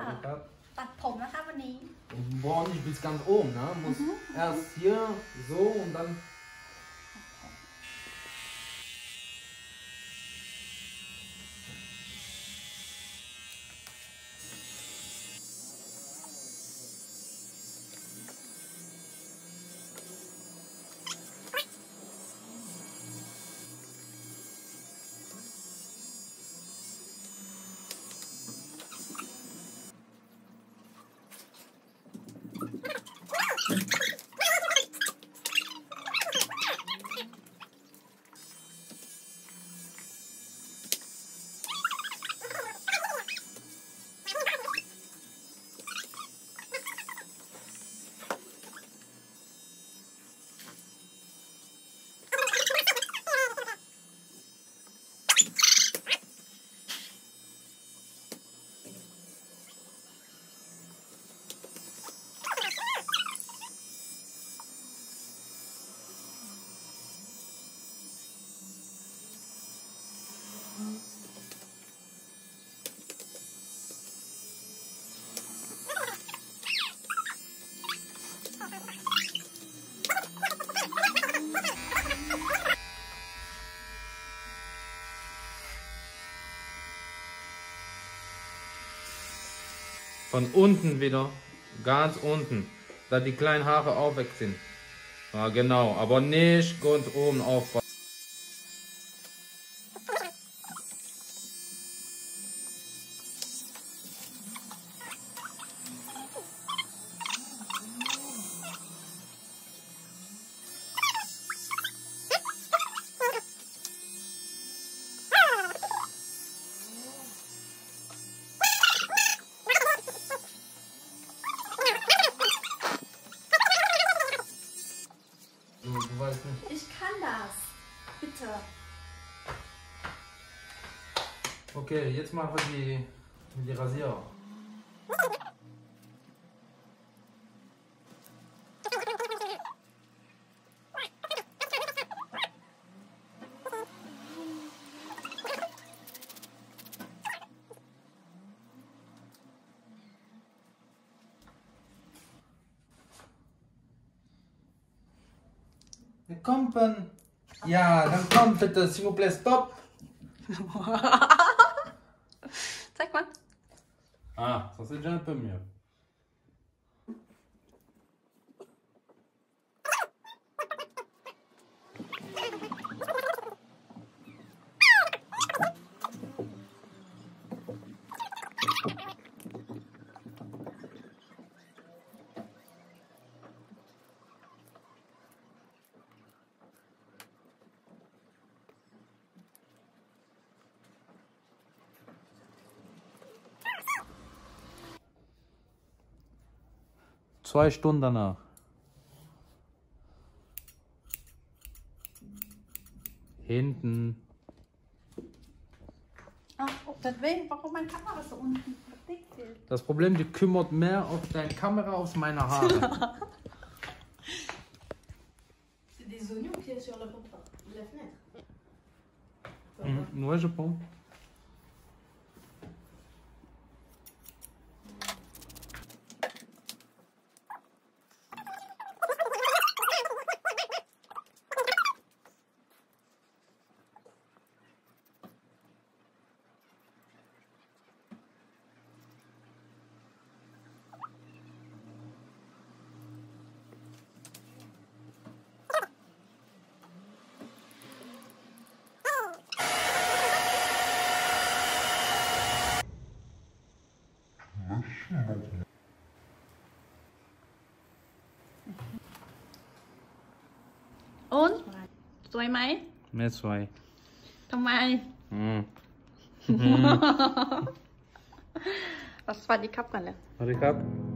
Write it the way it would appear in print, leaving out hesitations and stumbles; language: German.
ตัดผมนะคะวันนี้ Boah, nicht bis ganz oben, ne? Muss erst hier so und dann. Von unten wieder, ganz unten, da die kleinen Haare auch weg sind. Ja, genau, aber nicht ganz oben aufbauen. Du weißt nicht. Ich kann das. Bitte. Okay, jetzt machen wir die Rasierer. Komm, ja, dann komm bitte, s'il vous plaît, stop. Zeig mal. Ah, ça c'est déjà un peu mieux. Zwei Stunden danach. Hinten. Ach, deswegen, warum meine Kamera so unten verdickt ist. Das Problem, die kümmert mehr auf deine Kamera als meine Haare. C'est des oignons qu'il y a sur la porte de la fenêtre. Ouais, je pense. Und? สวยไหมไม่สวยทำไม สวัสดีครับก่อนเลยสวัสดีครับ